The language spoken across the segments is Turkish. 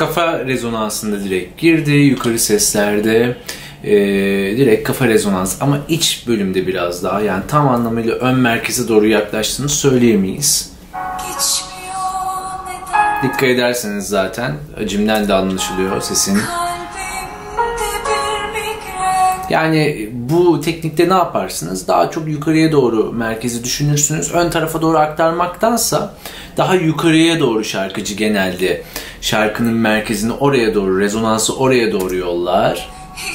kafa rezonansında direkt girdi. Yukarı seslerde direkt kafa rezonans. Ama iç bölümde biraz daha, yani tam anlamıyla ön merkeze doğru yaklaştığını söyleyemeyiz. Dikkat ederseniz zaten acımdan da anlaşılıyor sesin. Yani bu teknikte ne yaparsınız? Daha çok yukarıya doğru merkezi düşünürsünüz. Ön tarafa doğru aktarmaktansa daha yukarıya doğru şarkıcı genelde şarkının merkezini oraya doğru, rezonansı oraya doğru yollar.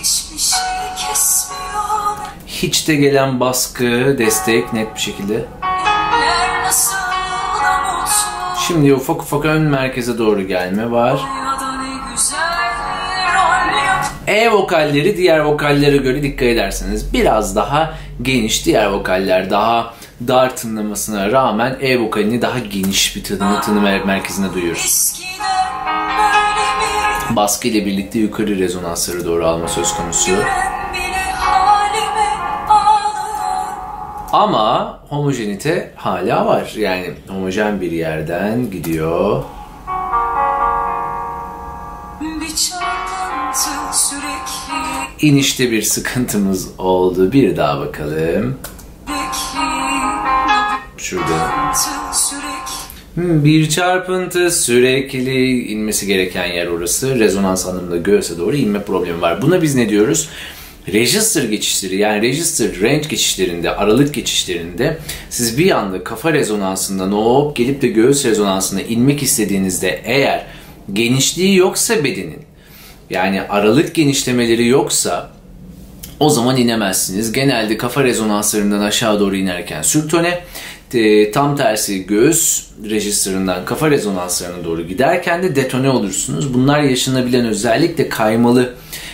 Hiç de gelen baskı, destek net bir şekilde. Şimdi ufak ufak ön merkeze doğru gelme var. E vokalleri diğer vokallere göre dikkat ederseniz biraz daha geniş, diğer vokaller daha dar tınlamasına rağmen E vokalini daha geniş bir tını merkezine duyuyoruz. Baskı ile birlikte yukarı rezonansları doğru alma söz konusu. Ama homojenite hala var. Yani homojen bir yerden gidiyor. İnişte bir sıkıntımız oldu. Bir daha bakalım. Şurada. Bir çarpıntı sürekli, inmesi gereken yer orası. Rezonans anlamında göğse doğru inme problemi var. Buna biz ne diyoruz? Register geçişleri, yani register range geçişlerinde, aralık geçişlerinde siz bir anda kafa rezonansından hop gelip de göğüs rezonansına inmek istediğinizde, eğer genişliği yoksa bedenin, yani aralık genişlemeleri yoksa, o zaman inemezsiniz. Genelde kafa rezonanslarından aşağı doğru inerken sürtone, tam tersi göğüs registerından kafa rezonanslarına doğru giderken de detone olursunuz. Bunlar yaşanabilen, özellikle kaymalı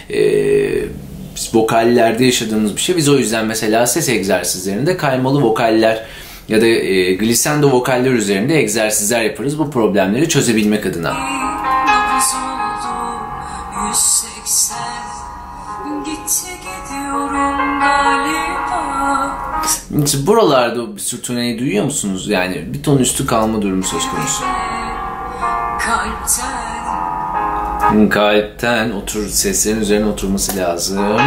vokallerde yaşadığımız bir şey. Biz o yüzden mesela ses egzersizlerinde kaymalı vokaller ya da glissando vokaller üzerinde egzersizler yaparız bu problemleri çözebilmek adına. Buralarda sürtüneyi duyuyor musunuz? Yani bir ton üstü kalma durumu söz konusu. Kalpten seslerin üzerine oturması lazım.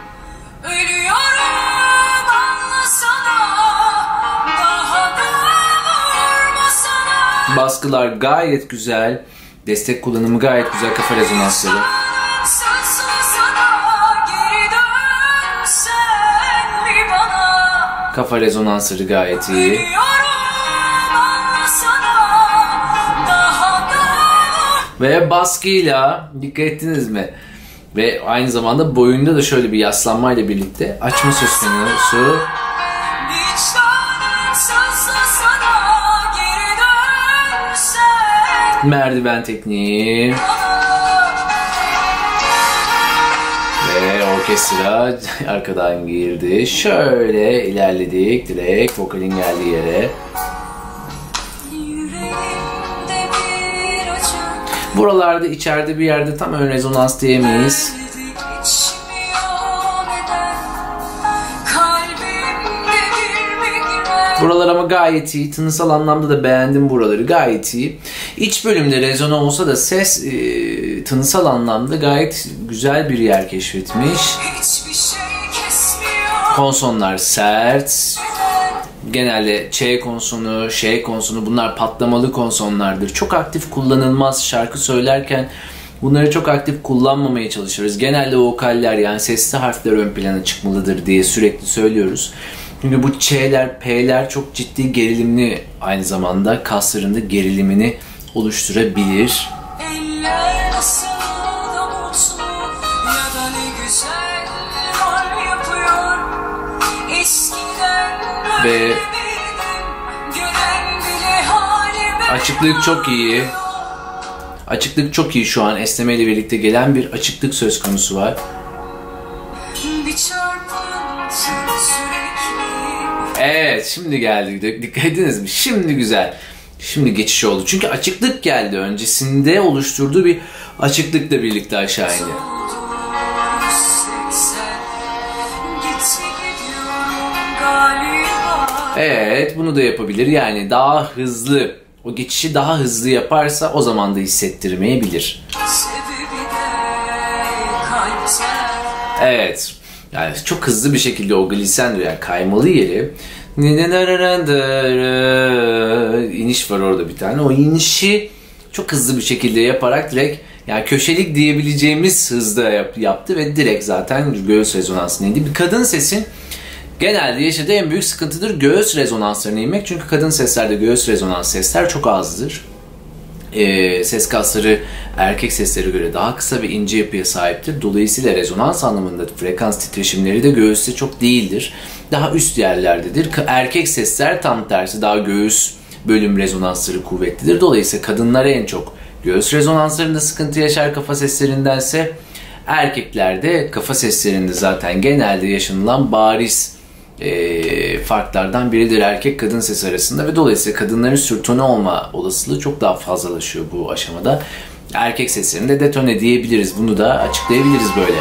Baskılar gayet güzel. Destek kullanımı gayet güzel, kafa rezonansları. Kafa rezonansları gayet iyi. Ve baskıyla, dikkat ettiniz mi? Ve aynı zamanda boyunda da şöyle bir yaslanmayla birlikte açma söz konusu. Merdiven tekniği. Ve orkestra arkadan girdi. Şöyle ilerledik direkt vokalin geldiği yere. Buralarda içeride bir yerde tam ön rezonans diyemeyiz. Buralar ama gayet iyi. Tınısal anlamda da beğendim buraları. Gayet iyi. İç bölümde rezona olsa da ses tınısal anlamda gayet güzel bir yer keşfetmiş. Konsonlar sert. Genelde Ç konsonu, Ş konsonu, bunlar patlamalı konsonlardır. Çok aktif kullanılmaz şarkı söylerken. Bunları çok aktif kullanmamaya çalışırız. Genelde vokaller, yani sesli harfler ön plana çıkmalıdır diye sürekli söylüyoruz. Çünkü bu Ç'ler, P'ler çok ciddi gerilimli, aynı zamanda kaslarında gerilimini oluşturabilir. Ve açıklık çok iyi. Açıklık çok iyi şu an. Esneme ile birlikte gelen bir açıklık söz konusu var. Evet, şimdi geldi. Dikkat ediniz mi? Şimdi güzel. Şimdi geçiş oldu. Çünkü açıklık geldi. Öncesinde oluşturduğu bir açıklıkla birlikte aşağı indi. Evet, bunu da yapabilir. Yani daha hızlı, o geçişi daha hızlı yaparsa o zaman da hissettirmeyebilir. Evet. Yani çok hızlı bir şekilde o glissando yani kaymalı yeri iniş var orada bir tane. O inişi çok hızlı bir şekilde yaparak direkt yani köşelik diyebileceğimiz hızda yaptı ve direkt zaten göğüs rezonansına indi. Bir kadın sesin genelde yaşadığı en büyük sıkıntıdır göğüs rezonanslarına inmek. Çünkü kadın seslerde göğüs rezonans sesler çok azdır. Ses kasları erkek seslere göre daha kısa ve ince yapıya sahiptir. Dolayısıyla rezonans anlamında frekans titreşimleri de göğüste çok değildir. Daha üst yerlerdedir. Erkek sesler tam tersi daha göğüs bölüm rezonansları kuvvetlidir. Dolayısıyla kadınlara en çok göğüs rezonanslarında sıkıntı yaşar kafa seslerindense. Erkeklerde kafa seslerinde zaten genelde yaşanılan bariz farklardan biridir erkek kadın sesi arasında ve dolayısıyla kadınların sürtone olma olasılığı çok daha fazlalaşıyor bu aşamada. Erkek seslerinde detone diyebiliriz. Bunu da açıklayabiliriz böyle.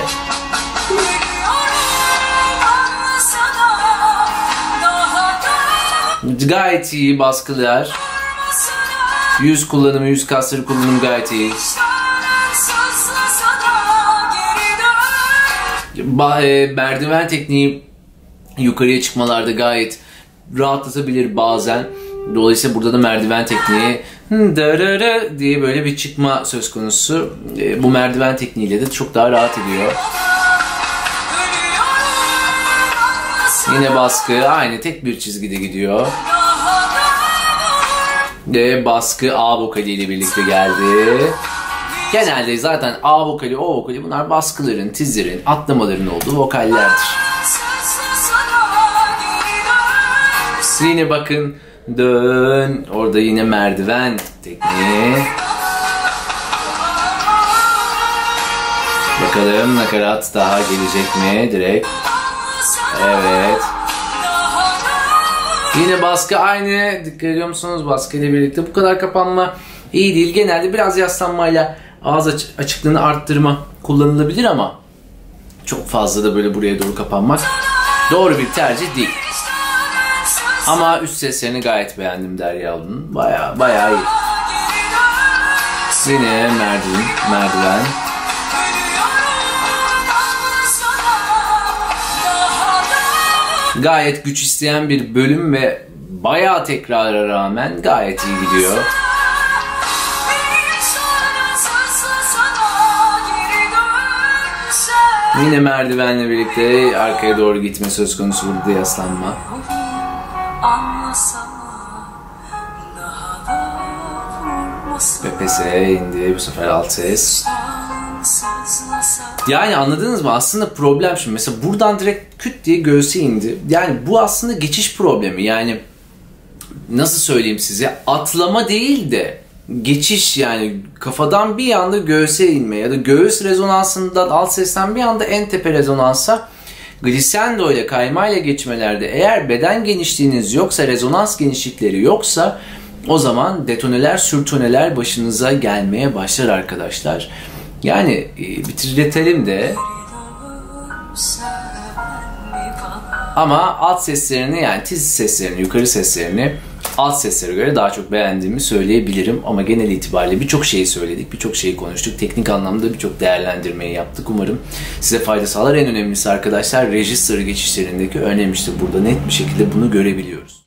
Gayet iyi baskılar. Yüz kullanımı, yüz kasları kullanımı gayet iyi. Merdiven tekniği yukarıya çıkmalarda gayet rahatlatabilir bazen. Dolayısıyla burada da merdiven tekniği diye böyle bir çıkma söz konusu. Bu merdiven tekniğiyle de çok daha rahat ediyor. Yine baskı aynı tek bir çizgide gidiyor. Ve baskı A vokaliyle birlikte geldi. Genelde zaten A vokali, O vokali bunlar baskıların, tizlerin, atlamaların olduğu vokallerdir. Yine bakın dön. Orada yine merdiven tekniği. Bakalım nakarat daha gelecek mi direkt. Evet. Yine baskı aynı. Dikkat ediyor musunuz? Baskı ile birlikte bu kadar kapanma iyi değil. Genelde biraz yaslanmayla ağız açıklığını arttırma kullanılabilir ama çok fazla da böyle buraya doğru kapanmak doğru bir tercih değil. Ama üst seslerini gayet beğendim Derya Ulu'nun. Bayağı iyi. Yine merdiven. Gayet güç isteyen bir bölüm ve bayağı tekrara rağmen gayet iyi gidiyor. Yine merdivenle birlikte arkaya doğru gitme söz konusu, burada yaslanma. Pepese indi bu sefer alt ses. Yani anladınız mı? Aslında problem şimdi. Mesela buradan direkt küt diye göğse indi. Yani bu aslında geçiş problemi. Yani nasıl söyleyeyim size? Atlama değil de geçiş, yani kafadan bir anda göğse inme ya da göğüs rezonansından alt sesten bir anda en tepe rezonansa glissando ile kaymayla geçmelerde eğer beden genişliğiniz yoksa, rezonans genişlikleri yoksa o zaman detoneler, sürtoneler başınıza gelmeye başlar arkadaşlar. Yani bitirtelim de ama alt seslerini, yani tiz seslerini, yukarı seslerini alt seslere göre daha çok beğendiğimi söyleyebilirim. Ama genel itibariyle birçok şeyi söyledik, birçok şeyi konuştuk. Teknik anlamda birçok değerlendirmeyi yaptık. Umarım size fayda sağlar. En önemlisi arkadaşlar register geçişlerindeki önem, işte burada net bir şekilde bunu görebiliyoruz.